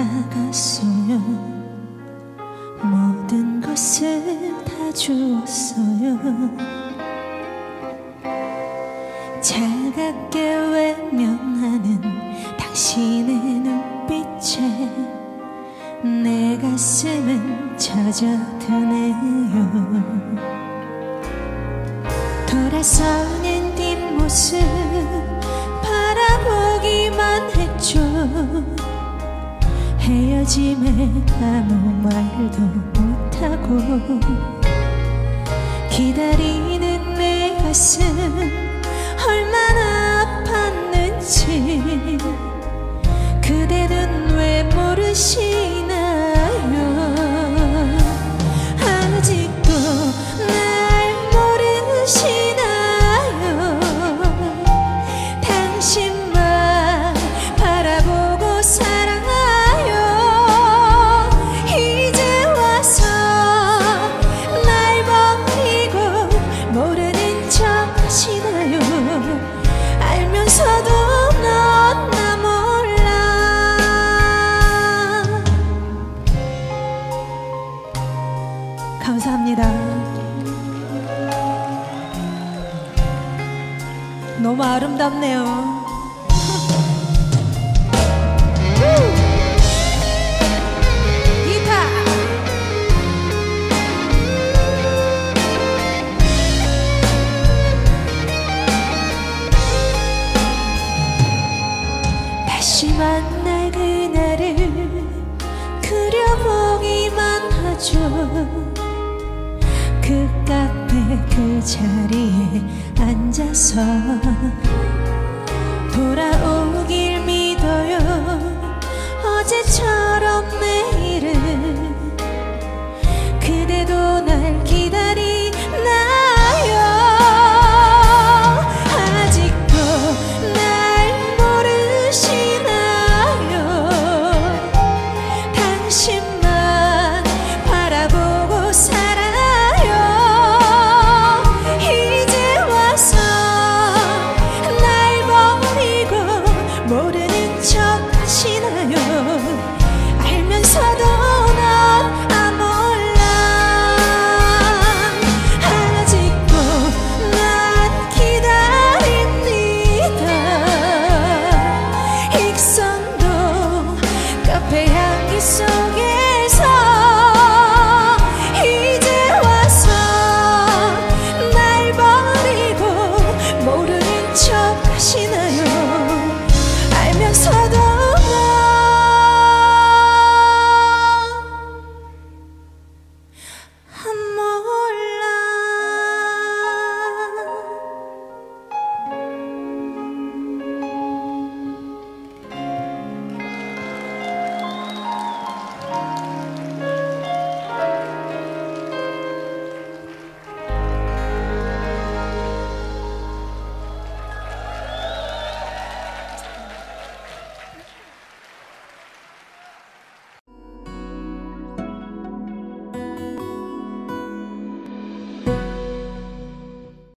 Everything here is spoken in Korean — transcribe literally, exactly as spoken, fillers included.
나갔어요. 모든 것을 다 주었어요. 차갑게 외면하는 당신의 눈빛에 내 가슴은 젖어드네요. 돌아서는 뒷모습 바라보기만 했죠. 헤어짐에 아무 말도 못하고 기다리는 내 가슴 얼마나 아팠는지 그대는 왜 모르시나요? 아직도 날 모르시나요? 당신만 바라보고 살아요. 이제 와서 날 버리고 모르는 척 하시나요? 알면서도 넌 나 몰라. 감사합니다. 너무 아름답네요. 다시 만날 그날을 그려보기만 하죠. 그 카페 그 자리에 앉아서 돌아오길 믿어요. 어제처럼 내일은 그대도 날 기다리나요? 아직도 날 모르시나요? 당신만 바라보고 살아요. 이제 와서 날 버리고 모르는 척 하시나요? 알면서도 넌 아 몰라. 아직도 난 기다립니다. 익선도 카페 향기 속에